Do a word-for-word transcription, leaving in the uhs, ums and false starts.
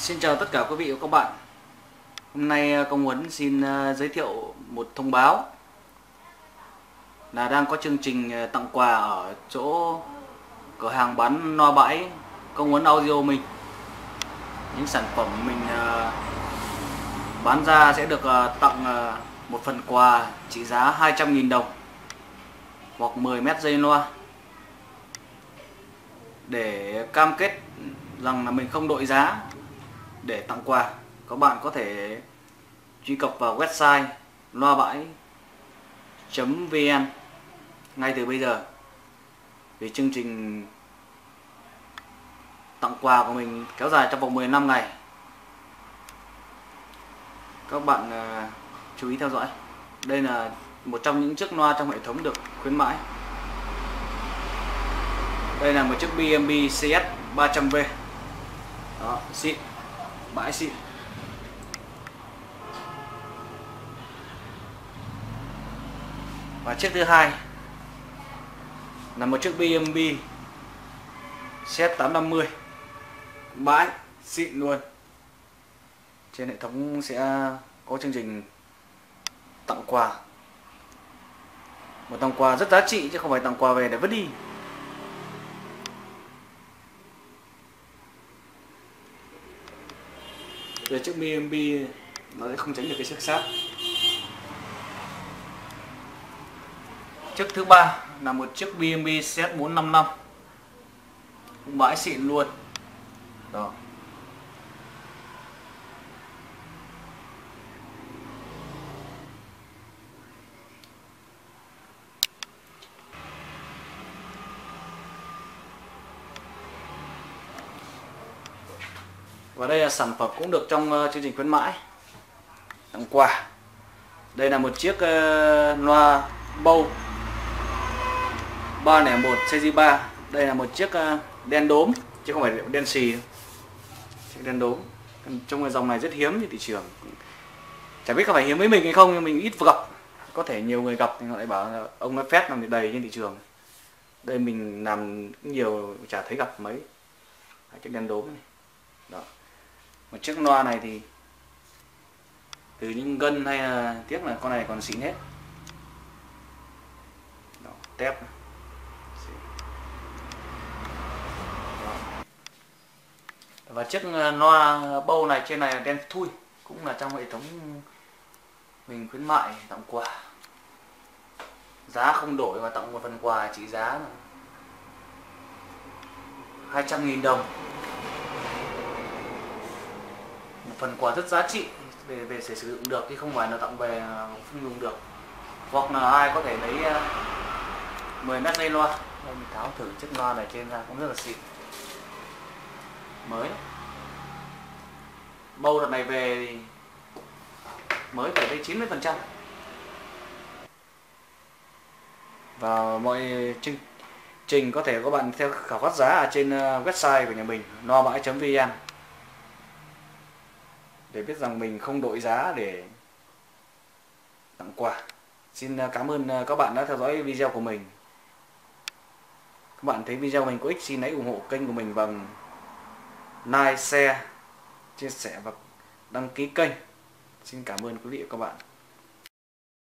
Xin chào tất cả quý vị và các bạn. Hôm nay Công Huấn xin giới thiệu một thông báo là đang có chương trình tặng quà ở chỗ cửa hàng bán loa bãi Công Huấn Audio mình. Những sản phẩm mình bán ra sẽ được tặng một phần quà trị giá hai trăm nghìn đồng hoặc mười mét dây loa. Để cam kết rằng là mình không đội giá để tặng quà, các bạn có thể truy cập vào website loa bãi chấm vn ngay từ bây giờ. Vì chương trình tặng quà của mình kéo dài trong vòng mười lăm ngày. Các bạn uh, chú ý theo dõi. Đây là một trong những chiếc loa trong hệ thống được khuyến mãi. Đây là một chiếc bê em bê xê ét ba trăm V. Đó, xịn, bãi xịn. Và chiếc thứ hai là một chiếc bê em bê xê ét tám năm mươi, bãi xịn luôn. Trên hệ thống sẽ có chương trình tặng quà, một tặng quà rất giá trị chứ không phải tặng quà về để vứt đi. Về chiếc bê em bê nó sẽ không tránh được cái xước sát. Chiếc thứ ba là một chiếc bê em bê xê ét bốn năm năm, cũng bãi xịn luôn. Đó. Và đây là sản phẩm cũng được trong uh, chương trình khuyến mãi tặng quà. Đây là một chiếc uh, loa bầu ba không một xê giê ba. Đây là một chiếc uh, đen đốm chứ không phải đen xì. Chiếc đen đốm trong cái dòng này rất hiếm trên thị trường. Chả biết có phải hiếm với mình hay không, nhưng mình ít gặp. Có thể nhiều người gặp thì họ lại bảo là ông nói phét làm đầy trên thị trường. Đây mình làm nhiều chả thấy gặp mấy. Chiếc đen đốm này. Đó. Một chiếc loa này thì từ những gân hay là tiếc là con này còn xịn hết. Đó, tép. Đó. Và chiếc loa bầu này trên này là đen thui, cũng là trong hệ thống mình khuyến mại tặng quà. Giá không đổi và tặng một phần quà trị giá là hai trăm nghìn đồng. Một phần quà rất giá trị về về sẽ sử dụng được, chứ không phải là tặng về không dùng được. Hoặc là ai có thể lấy mười mét dây loa. Đây mình tháo thử chiếc loa này trên ra cũng rất là xịn, mới. Bầu đợt này về thì mới phải tới chín mươi phần trăm. Và mọi chương trình có thể các bạn theo khảo sát giá ở trên website của nhà mình loa bãi chấm vn để biết rằng mình không đội giá để tặng quà. Xin cảm ơn các bạn đã theo dõi video của mình. Các bạn thấy video của mình có ích, xin hãy ủng hộ kênh của mình bằng like, share, chia sẻ và đăng ký kênh. Xin cảm ơn quý vị và các bạn.